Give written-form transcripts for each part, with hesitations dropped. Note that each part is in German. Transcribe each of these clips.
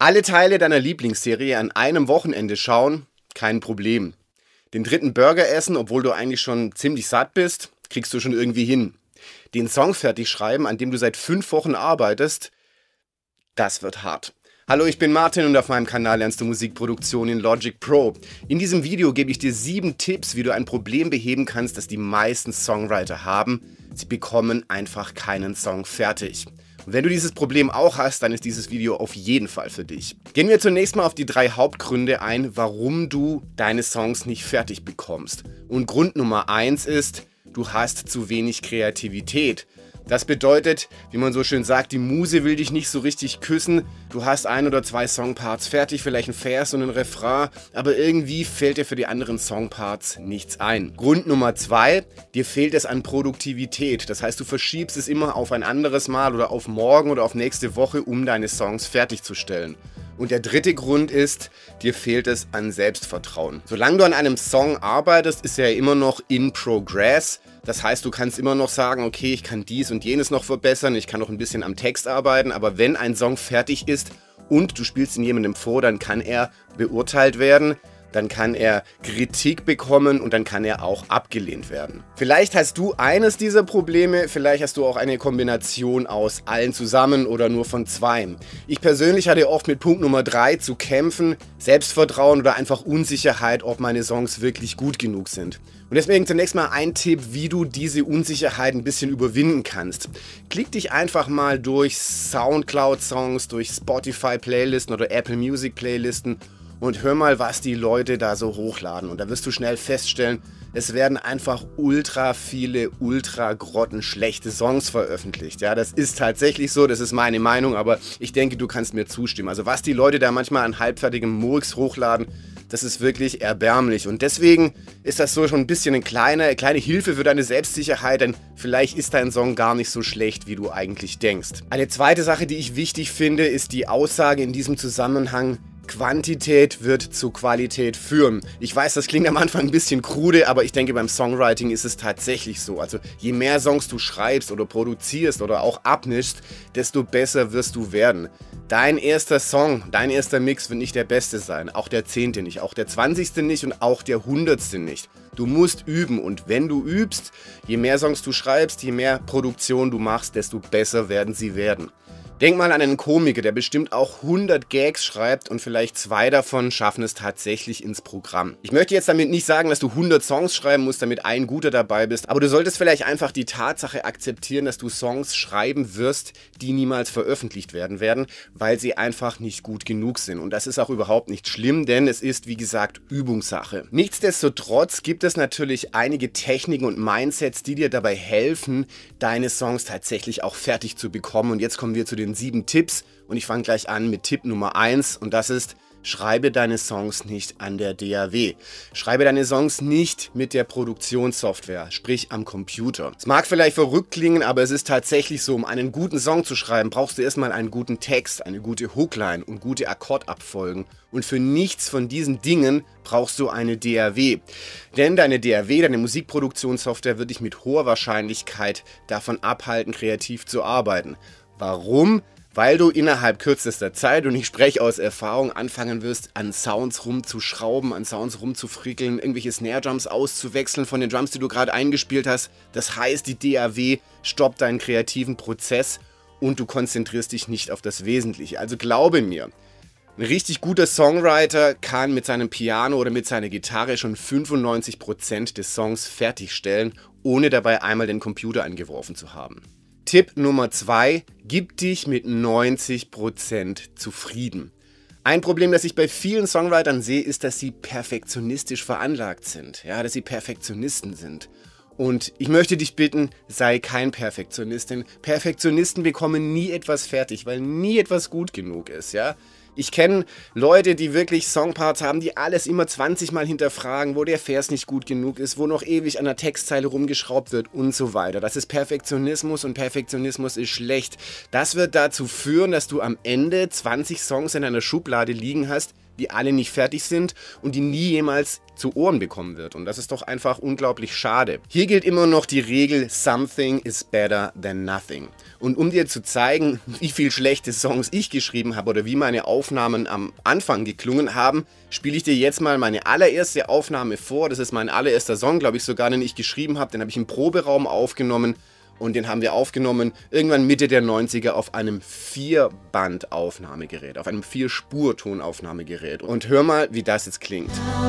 Alle Teile deiner Lieblingsserie an einem Wochenende schauen? Kein Problem. Den dritten Burger essen, obwohl du eigentlich schon ziemlich satt bist, kriegst du schon irgendwie hin. Den Song fertig schreiben, an dem du seit 5 Wochen arbeitest, das wird hart. Hallo, ich bin Martin und auf meinem Kanal lernst du Musikproduktion in Logic Pro. In diesem Video gebe ich dir 7 Tipps, wie du ein Problem beheben kannst, das die meisten Songwriter haben. Sie bekommen einfach keinen Song fertig. Und wenn du dieses Problem auch hast, dann ist dieses Video auf jeden Fall für dich. Gehen wir zunächst mal auf die 3 Hauptgründe ein, warum du deine Songs nicht fertig bekommst. Und Grund Nummer 1 ist, du hast zu wenig Kreativität. Das bedeutet, wie man so schön sagt, die Muse will dich nicht so richtig küssen. Du hast 1 oder 2 Songparts fertig, vielleicht ein Vers und ein Refrain, aber irgendwie fällt dir für die anderen Songparts nichts ein. Grund Nummer 2, dir fehlt es an Produktivität. Das heißt, du verschiebst es immer auf ein anderes Mal oder auf morgen oder auf nächste Woche, um deine Songs fertigzustellen. Und der dritte Grund ist, dir fehlt es an Selbstvertrauen. Solange du an einem Song arbeitest, ist er ja immer noch in progress. Das heißt, du kannst immer noch sagen, okay, ich kann dies und jenes noch verbessern, ich kann noch ein bisschen am Text arbeiten, aber wenn ein Song fertig ist und du spielst ihn jemandem vor, dann kann er beurteilt werden, dann kann er Kritik bekommen und dann kann er auch abgelehnt werden. Vielleicht hast du eines dieser Probleme, vielleicht hast du auch eine Kombination aus allen zusammen oder nur von 2. Ich persönlich hatte oft mit Punkt Nummer 3 zu kämpfen, Selbstvertrauen oder einfach Unsicherheit, ob meine Songs wirklich gut genug sind. Und deswegen zunächst mal ein Tipp, wie du diese Unsicherheit ein bisschen überwinden kannst. Klick dich einfach mal durch Soundcloud-Songs, durch Spotify-Playlisten oder Apple Music-Playlisten und hör mal, was die Leute da so hochladen. Und da wirst du schnell feststellen, es werden einfach ultra viele, ultra grottenschlechte Songs veröffentlicht. Ja, das ist tatsächlich so, das ist meine Meinung, aber ich denke, du kannst mir zustimmen. Also was die Leute da manchmal an halbfertigem Murks hochladen, das ist wirklich erbärmlich. Und deswegen ist das so schon ein bisschen eine kleine Hilfe für deine Selbstsicherheit, denn vielleicht ist dein Song gar nicht so schlecht, wie du eigentlich denkst. Eine zweite Sache, die ich wichtig finde, ist die Aussage in diesem Zusammenhang: Quantität wird zu Qualität führen. Ich weiß, das klingt am Anfang ein bisschen krude, aber ich denke, beim Songwriting ist es tatsächlich so. Also je mehr Songs du schreibst oder produzierst oder auch abmischst, desto besser wirst du werden. Dein erster Song, dein erster Mix wird nicht der beste sein, auch der 10. nicht, auch der 20. nicht und auch der 100. nicht. Du musst üben und wenn du übst, je mehr Songs du schreibst, je mehr Produktion du machst, desto besser werden sie werden. Denk mal an einen Komiker, der bestimmt auch 100 Gags schreibt und vielleicht 2 davon schaffen es tatsächlich ins Programm. Ich möchte jetzt damit nicht sagen, dass du 100 Songs schreiben musst, damit ein guter dabei bist, aber du solltest vielleicht einfach die Tatsache akzeptieren, dass du Songs schreiben wirst, die niemals veröffentlicht werden, weil sie einfach nicht gut genug sind. Und das ist auch überhaupt nicht schlimm, denn es ist, wie gesagt, Übungssache. Nichtsdestotrotz gibt es natürlich einige Techniken und Mindsets, die dir dabei helfen, deine Songs tatsächlich auch fertig zu bekommen. Und jetzt kommen wir zu den 7 Tipps und ich fange gleich an mit Tipp Nummer 1 und das ist: Schreibe deine Songs nicht an der DAW. Schreibe deine Songs nicht mit der Produktionssoftware, sprich am Computer. Es mag vielleicht verrückt klingen, aber es ist tatsächlich so, um einen guten Song zu schreiben, brauchst du erstmal einen guten Text, eine gute Hookline und gute Akkordabfolgen. Und für nichts von diesen Dingen brauchst du eine DAW. Denn deine DAW, deine Musikproduktionssoftware, wird dich mit hoher Wahrscheinlichkeit davon abhalten, kreativ zu arbeiten. Warum? Weil du innerhalb kürzester Zeit, und ich spreche aus Erfahrung, anfangen wirst, an Sounds rumzuschrauben, an Sounds rumzufrickeln, irgendwelche Snare-Drums auszuwechseln von den Drums, die du gerade eingespielt hast. Das heißt, die DAW stoppt deinen kreativen Prozess und du konzentrierst dich nicht auf das Wesentliche. Also glaube mir, ein richtig guter Songwriter kann mit seinem Piano oder mit seiner Gitarre schon 95% des Songs fertigstellen, ohne dabei einmal den Computer angeworfen zu haben. Tipp Nummer 2, gib dich mit 90% zufrieden. Ein Problem, das ich bei vielen Songwritern sehe, ist, dass sie perfektionistisch veranlagt sind, ja, dass sie Perfektionisten sind. Und ich möchte dich bitten, sei kein Perfektionist, denn Perfektionisten bekommen nie etwas fertig, weil nie etwas gut genug ist, ja. Ich kenne Leute, die wirklich Songparts haben, die alles immer 20 Mal hinterfragen, wo der Vers nicht gut genug ist, wo noch ewig an der Textzeile rumgeschraubt wird und so weiter. Das ist Perfektionismus und Perfektionismus ist schlecht. Das wird dazu führen, dass du am Ende 20 Songs in einer Schublade liegen hast, die alle nicht fertig sind und die nie jemals zu Ohren bekommen wird. Und das ist doch einfach unglaublich schade. Hier gilt immer noch die Regel, something is better than nothing. Und um dir zu zeigen, wie viel schlechte Songs ich geschrieben habe oder wie meine Aufnahmen am Anfang geklungen haben, spiele ich dir jetzt mal meine allererste Aufnahme vor. Das ist mein allererster Song, glaube ich sogar, den ich geschrieben habe. Den habe ich im Proberaum aufgenommen und den haben wir aufgenommen irgendwann Mitte der 90er auf einem 4-Band-Aufnahmegerät, auf einem 4-Spur-Tonaufnahmegerät. Und hör mal, wie das jetzt klingt.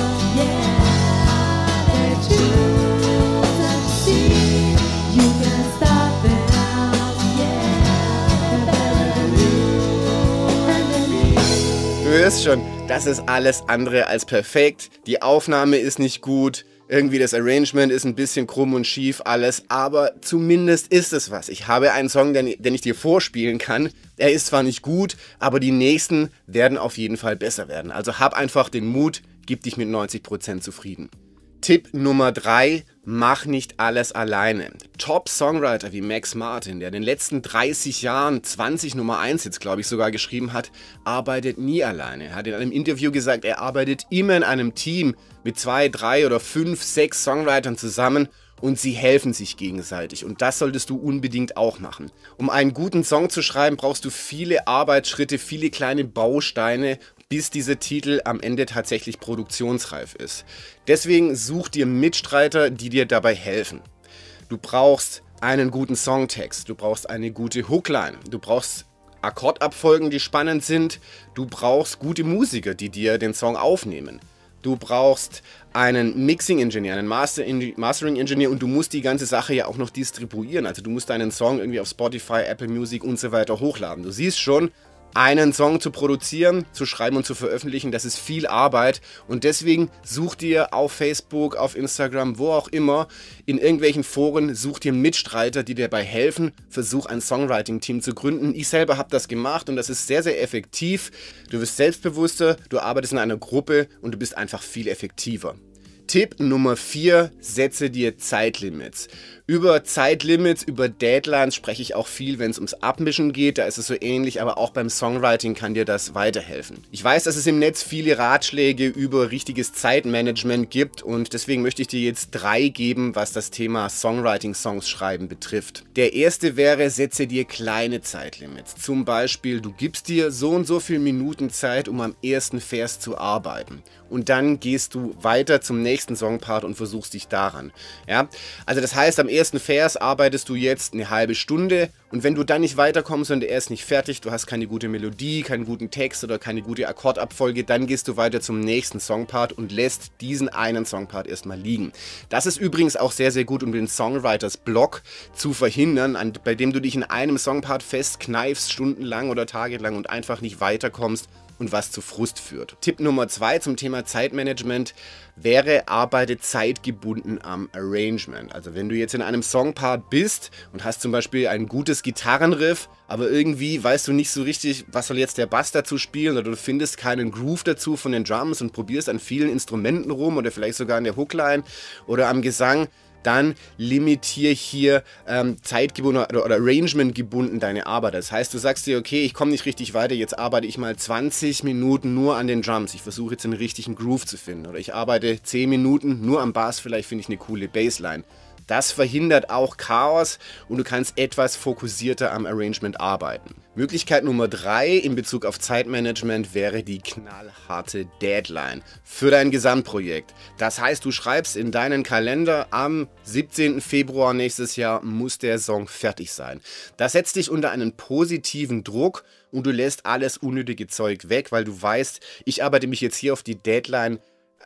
Du hörst schon, das ist alles andere als perfekt. Die Aufnahme ist nicht gut, irgendwie das Arrangement ist ein bisschen krumm und schief alles, aber zumindest ist es was. Ich habe einen Song, den ich dir vorspielen kann. Er ist zwar nicht gut, aber die nächsten werden auf jeden Fall besser werden. Also hab einfach den Mut, gib dich mit 90% zufrieden. Tipp Nummer 3, mach nicht alles alleine. Top-Songwriter wie Max Martin, der in den letzten 30 Jahren 20 Nummer 1 Hits, glaube ich, sogar geschrieben hat, arbeitet nie alleine. Er hat in einem Interview gesagt, er arbeitet immer in einem Team mit 2, 3 oder 5, 6 Songwritern zusammen und sie helfen sich gegenseitig. Und das solltest du unbedingt auch machen. Um einen guten Song zu schreiben, brauchst du viele Arbeitsschritte, viele kleine Bausteine, bis dieser Titel am Ende tatsächlich produktionsreif ist. Deswegen such dir Mitstreiter, die dir dabei helfen. Du brauchst einen guten Songtext, du brauchst eine gute Hookline, du brauchst Akkordabfolgen, die spannend sind, du brauchst gute Musiker, die dir den Song aufnehmen. Du brauchst einen Mixing-Ingenieur, einen Mastering-Ingenieur und du musst die ganze Sache ja auch noch distribuieren. Also du musst deinen Song irgendwie auf Spotify, Apple Music und so weiter hochladen. Du siehst schon, einen Song zu produzieren, zu schreiben und zu veröffentlichen, das ist viel Arbeit und deswegen such dir auf Facebook, auf Instagram, wo auch immer, in irgendwelchen Foren, such dir Mitstreiter, die dir dabei helfen, versuch ein Songwriting-Team zu gründen. Ich selber habe das gemacht und das ist sehr, sehr effektiv. Du wirst selbstbewusster, du arbeitest in einer Gruppe und du bist einfach viel effektiver. Tipp Nummer 4, setze dir Zeitlimits. Über Zeitlimits, über Deadlines spreche ich auch viel, wenn es ums Abmischen geht. Da ist es so ähnlich, aber auch beim Songwriting kann dir das weiterhelfen. Ich weiß, dass es im Netz viele Ratschläge über richtiges Zeitmanagement gibt und deswegen möchte ich dir jetzt 3 geben, was das Thema Songwriting, Songs schreiben betrifft. Der erste wäre, setze dir kleine Zeitlimits. Zum Beispiel, du gibst dir so und so viele Minuten Zeit, um am ersten Vers zu arbeiten. Und dann gehst du weiter zum nächsten Songpart und versuchst dich daran. Ja? Also das heißt, am ersten Vers arbeitest du jetzt eine halbe Stunde und wenn du dann nicht weiterkommst und er ist nicht fertig, du hast keine gute Melodie, keinen guten Text oder keine gute Akkordabfolge, dann gehst du weiter zum nächsten Songpart und lässt diesen einen Songpart erstmal liegen. Das ist übrigens auch sehr, sehr gut, um den Songwriters Block zu verhindern, bei dem du dich in einem Songpart festkneifst, stundenlang oder tagelang und einfach nicht weiterkommst und was zu Frust führt. Tipp Nummer 2 zum Thema Zeitmanagement wäre, arbeite zeitgebunden am Arrangement. Also wenn du jetzt in einem Songpart bist und hast zum Beispiel ein gutes Gitarrenriff, aber irgendwie weißt du nicht so richtig, was soll jetzt der Bass dazu spielen oder du findest keinen Groove dazu von den Drums und probierst an vielen Instrumenten rum oder vielleicht sogar an der Hookline oder am Gesang, dann limitiere hier zeitgebunden oder Arrangement gebunden deine Arbeit. Das heißt, du sagst dir, okay, ich komme nicht richtig weiter, jetzt arbeite ich mal 20 Minuten nur an den Drums. Ich versuche jetzt einen richtigen Groove zu finden. Oder ich arbeite 10 Minuten nur am Bass, vielleicht finde ich eine coole Bassline. Das verhindert auch Chaos und du kannst etwas fokussierter am Arrangement arbeiten. Möglichkeit Nummer 3 in Bezug auf Zeitmanagement wäre die knallharte Deadline für dein Gesamtprojekt. Das heißt, du schreibst in deinen Kalender, am 17. Februar nächstes Jahr muss der Song fertig sein. Das setzt dich unter einen positiven Druck und du lässt alles unnötige Zeug weg, weil du weißt, ich arbeite jetzt hier auf die Deadline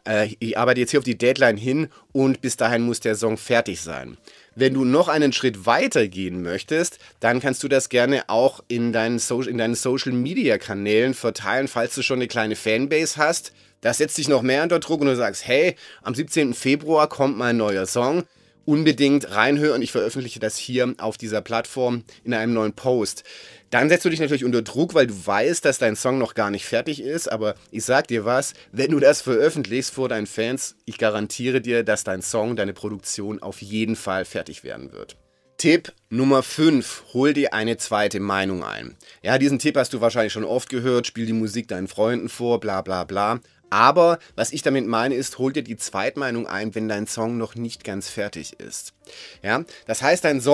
hin und bis dahin muss der Song fertig sein. Wenn du noch einen Schritt weiter gehen möchtest, dann kannst du das gerne auch in deinen Social Media Kanälen verteilen, falls du schon eine kleine Fanbase hast. Das setzt dich noch mehr unter Druck und du sagst, hey, am 17. Februar kommt mein neuer Song. Unbedingt reinhören, ich veröffentliche das hier auf dieser Plattform in einem neuen Post. Dann setzt du dich natürlich unter Druck, weil du weißt, dass dein Song noch gar nicht fertig ist, aber ich sag dir was, wenn du das veröffentlichst vor deinen Fans, ich garantiere dir, dass dein Song, deine Produktion auf jeden Fall fertig werden wird. Tipp Nummer 5, hol dir eine zweite Meinung ein. Ja, diesen Tipp hast du wahrscheinlich schon oft gehört, spiel die Musik deinen Freunden vor, bla bla bla. Aber was ich damit meine ist, hol dir die Zweitmeinung ein, wenn dein Song noch nicht ganz fertig ist. Ja? Das heißt, dein Song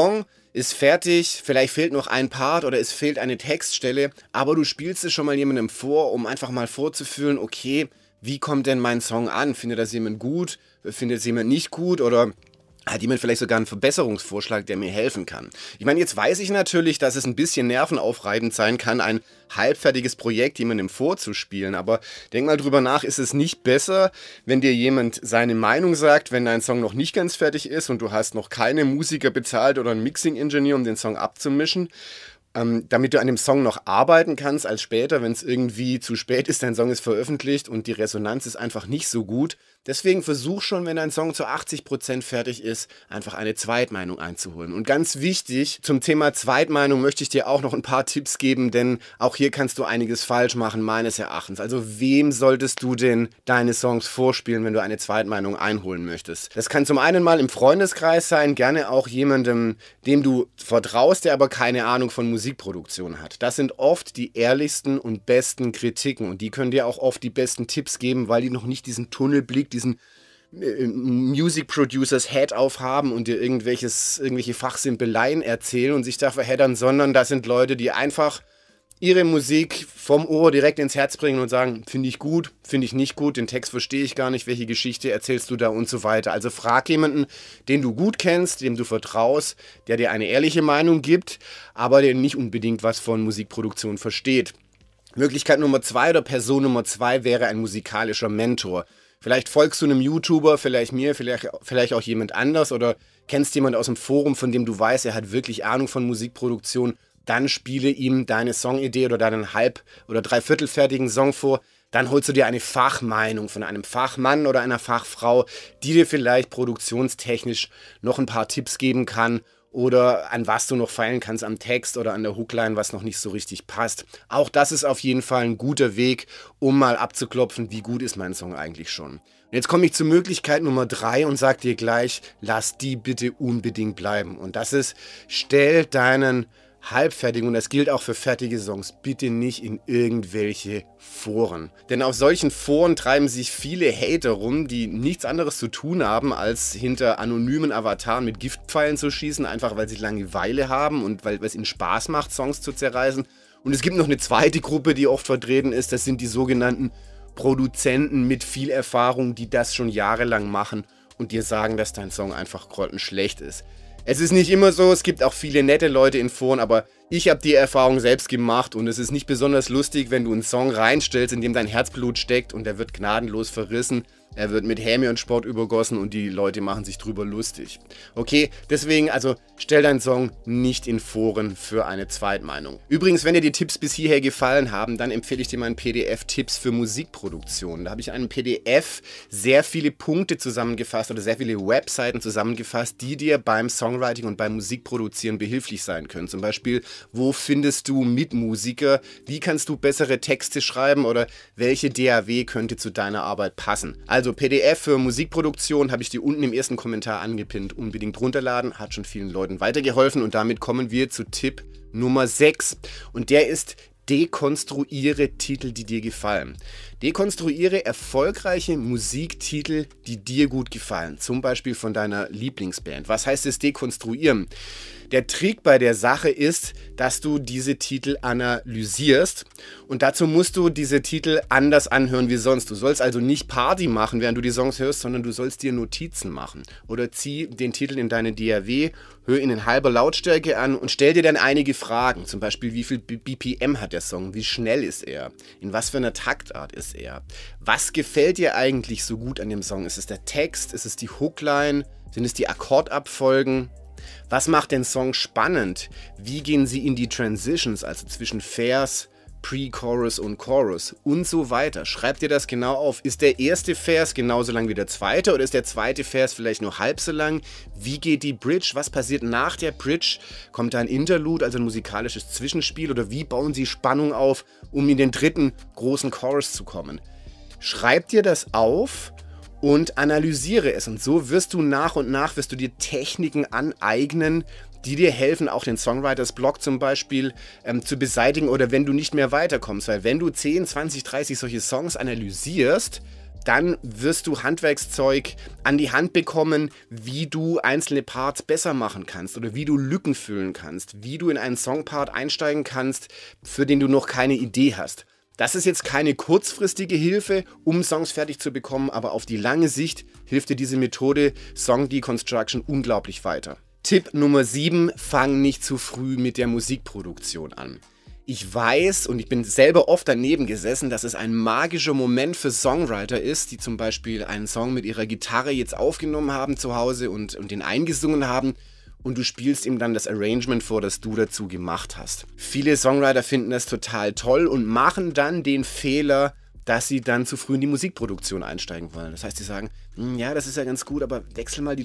ist fertig, vielleicht fehlt noch ein Part oder es fehlt eine Textstelle, aber du spielst es schon mal jemandem vor, um einfach mal vorzufühlen, okay, wie kommt denn mein Song an? Findet das jemand gut? Findet es jemand nicht gut? Oder hat jemand vielleicht sogar einen Verbesserungsvorschlag, der mir helfen kann? Ich meine, jetzt weiß ich natürlich, dass es ein bisschen nervenaufreibend sein kann, ein halbfertiges Projekt jemandem vorzuspielen, aber denk mal drüber nach, ist es nicht besser, wenn dir jemand seine Meinung sagt, wenn dein Song noch nicht ganz fertig ist und du hast noch keine Musiker bezahlt oder einen Mixing-Ingenieur, um den Song abzumischen, damit du an dem Song noch arbeiten kannst, als später, wenn es irgendwie zu spät ist, dein Song ist veröffentlicht und die Resonanz ist einfach nicht so gut. Deswegen versuch schon, wenn dein Song zu 80% fertig ist, einfach eine Zweitmeinung einzuholen. Und ganz wichtig, zum Thema Zweitmeinung möchte ich dir auch noch ein paar Tipps geben, denn auch hier kannst du einiges falsch machen, meines Erachtens. Also wem solltest du denn deine Songs vorspielen, wenn du eine Zweitmeinung einholen möchtest? Das kann zum einen mal im Freundeskreis sein, gerne auch jemandem, dem du vertraust, der aber keine Ahnung von Musikproduktion hat. Das sind oft die ehrlichsten und besten Kritiken und die können dir auch oft die besten Tipps geben, weil die noch nicht diesen Tunnelblick, diesen Music Producers Head aufhaben und dir irgendwelche Fachsimpeleien erzählen und sich da verheddern, sondern das sind Leute, die einfach ihre Musik vom Ohr direkt ins Herz bringen und sagen, finde ich gut, finde ich nicht gut, den Text verstehe ich gar nicht, welche Geschichte erzählst du da und so weiter. Also frag jemanden, den du gut kennst, dem du vertraust, der dir eine ehrliche Meinung gibt, aber der nicht unbedingt was von Musikproduktion versteht. Möglichkeit Nummer 2 oder Person Nummer 2 wäre ein musikalischer Mentor. Vielleicht folgst du einem YouTuber, vielleicht mir, vielleicht auch jemand anders oder kennst jemand aus dem Forum, von dem du weißt, er hat wirklich Ahnung von Musikproduktion. Dann spiele ihm deine Songidee oder deinen halb- oder dreiviertelfertigen Song vor. Dann holst du dir eine Fachmeinung von einem Fachmann oder einer Fachfrau, die dir vielleicht produktionstechnisch noch ein paar Tipps geben kann oder an was du noch feilen kannst am Text oder an der Hookline, was noch nicht so richtig passt. Auch das ist auf jeden Fall ein guter Weg, um mal abzuklopfen, wie gut ist mein Song eigentlich schon. Und jetzt komme ich zur Möglichkeit Nummer 3 und sage dir gleich, lass die bitte unbedingt bleiben. Und das ist, stell deinen halbfertigen, und das gilt auch für fertige Songs, bitte nicht in irgendwelche Foren. Denn auf solchen Foren treiben sich viele Hater rum, die nichts anderes zu tun haben, als hinter anonymen Avataren mit Giftpfeilen zu schießen, einfach weil sie Langeweile haben und weil es ihnen Spaß macht, Songs zu zerreißen. Und es gibt noch eine zweite Gruppe, die oft vertreten ist, das sind die sogenannten Produzenten mit viel Erfahrung, die das schon jahrelang machen und dir sagen, dass dein Song einfach grottenschlecht ist. Es ist nicht immer so, es gibt auch viele nette Leute in Foren, aber ich habe die Erfahrung selbst gemacht und es ist nicht besonders lustig, wenn du einen Song reinstellst, in dem dein Herzblut steckt und der wird gnadenlos verrissen. Er wird mit Häme und Sport übergossen und die Leute machen sich drüber lustig. Okay, deswegen also stell deinen Song nicht in Foren für eine Zweitmeinung. Übrigens, wenn dir die Tipps bis hierher gefallen haben, dann empfehle ich dir mein PDF Tipps für Musikproduktion. Da habe ich einen PDF sehr viele Punkte zusammengefasst oder sehr viele Webseiten zusammengefasst, die dir beim Songwriting und beim Musikproduzieren behilflich sein können. Zum Beispiel, wo findest du Mitmusiker, wie kannst du bessere Texte schreiben oder welche DAW könnte zu deiner Arbeit passen. Also PDF für Musikproduktion habe ich dir unten im ersten Kommentar angepinnt. Unbedingt runterladen, hat schon vielen Leuten weitergeholfen. Und damit kommen wir zu Tipp Nummer 6. Und der ist, dekonstruiere Titel, die dir gefallen. Dekonstruiere erfolgreiche Musiktitel, die dir gut gefallen. Zum Beispiel von deiner Lieblingsband. Was heißt es dekonstruieren? Der Trick bei der Sache ist, dass du diese Titel analysierst und dazu musst du diese Titel anders anhören wie sonst. Du sollst also nicht Party machen, während du die Songs hörst, sondern du sollst dir Notizen machen. Oder zieh den Titel in deine DAW, hör ihn in halber Lautstärke an und stell dir dann einige Fragen. Zum Beispiel, wie viel BPM hat der Song? Wie schnell ist er? In was für einer Taktart ist er? Was gefällt dir eigentlich so gut an dem Song? Ist es der Text? Ist es die Hookline? Sind es die Akkordabfolgen? Was macht den Song spannend? Wie gehen sie in die Transitions, also zwischen Vers, Pre-Chorus und Chorus und so weiter? Schreib dir das genau auf. Ist der erste Vers genauso lang wie der zweite oder ist der zweite Vers vielleicht nur halb so lang? Wie geht die Bridge? Was passiert nach der Bridge? Kommt da ein Interlude, also ein musikalisches Zwischenspiel? Oder wie bauen sie Spannung auf, um in den dritten großen Chorus zu kommen? Schreib dir das auf und analysiere es. Und so wirst du nach und nach wirst du dir Techniken aneignen, die dir helfen, auch den Songwriters Block zum Beispiel zu beseitigen oder wenn du nicht mehr weiterkommst. Weil wenn du 10, 20, 30 solche Songs analysierst, dann wirst du Handwerkszeug an die Hand bekommen, wie du einzelne Parts besser machen kannst oder wie du Lücken füllen kannst, wie du in einen Songpart einsteigen kannst, für den du noch keine Idee hast. Das ist jetzt keine kurzfristige Hilfe, um Songs fertig zu bekommen, aber auf die lange Sicht hilft dir diese Methode Song Deconstruction unglaublich weiter. Tipp Nummer 7, fang nicht zu früh mit der Musikproduktion an. Ich weiß und ich bin selber oft daneben gesessen, dass es ein magischer Moment für Songwriter ist, die zum Beispiel einen Song mit ihrer Gitarre jetzt aufgenommen haben zu Hause und den eingesungen haben und du spielst ihm dann das Arrangement vor, das du dazu gemacht hast. Viele Songwriter finden das total toll und machen dann den Fehler, dass sie dann zu früh in die Musikproduktion einsteigen wollen. Das heißt, sie sagen, ja, das ist ja ganz gut, aber wechsel mal die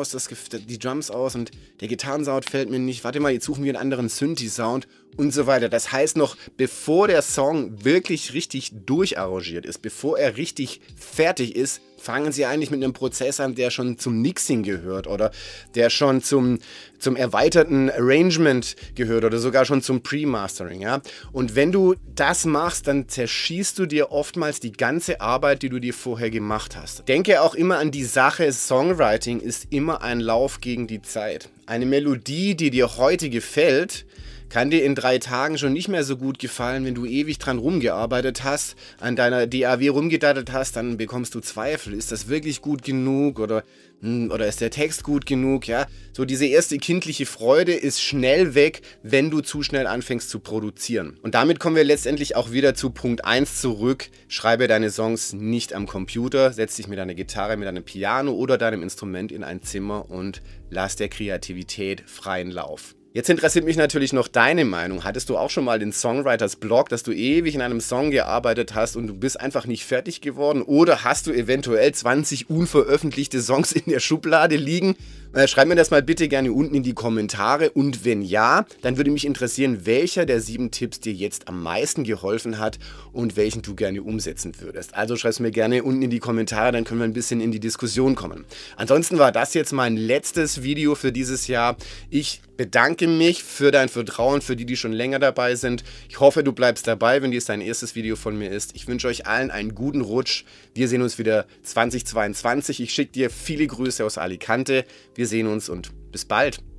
Drums aus und der Gitarrensound fällt mir nicht. Warte mal, jetzt suchen wir einen anderen Synthi-Sound und so weiter. Das heißt noch, bevor der Song wirklich richtig durcharrangiert ist, bevor er richtig fertig ist, fangen sie eigentlich mit einem Prozess an, der schon zum Mixing gehört oder der schon zum erweiterten Arrangement gehört oder sogar schon zum Pre-Mastering. Ja? Und wenn du das machst, dann zerschießt du dir oftmals die ganze Arbeit, die du dir vorher gemacht hast. Denke auch immer an die Sache, Songwriting ist immer ein Lauf gegen die Zeit. Eine Melodie, die dir heute gefällt, kann dir in 3 Tagen schon nicht mehr so gut gefallen, wenn du ewig dran rumgearbeitet hast, an deiner DAW rumgedattelt hast, dann bekommst du Zweifel. Ist das wirklich gut genug oder ist der Text gut genug? Ja? So diese erste kindliche Freude ist schnell weg, wenn du zu schnell anfängst zu produzieren. Und damit kommen wir letztendlich auch wieder zu Punkt 1 zurück. Schreibe deine Songs nicht am Computer, setz dich mit deiner Gitarre, mit deinem Piano oder deinem Instrument in ein Zimmer und lass der Kreativität freien Lauf. Jetzt interessiert mich natürlich noch deine Meinung. Hattest du auch schon mal den Songwriters Block, dass du ewig in einem Song gearbeitet hast und du bist einfach nicht fertig geworden? Oder hast du eventuell 20 unveröffentlichte Songs in der Schublade liegen? Schreib mir das mal bitte gerne unten in die Kommentare und wenn ja, dann würde mich interessieren, welcher der 7 Tipps dir jetzt am meisten geholfen hat und welchen du gerne umsetzen würdest. Also schreib es mir gerne unten in die Kommentare, dann können wir ein bisschen in die Diskussion kommen. Ansonsten war das jetzt mein letztes Video für dieses Jahr. Ich bedanke mich für dein Vertrauen, für die schon länger dabei sind. Ich hoffe, du bleibst dabei, wenn dies dein erstes Video von mir ist. Ich wünsche euch allen einen guten Rutsch. Wir sehen uns wieder 2022. Ich schicke dir viele Grüße aus Alicante. Wir sehen uns und bis bald.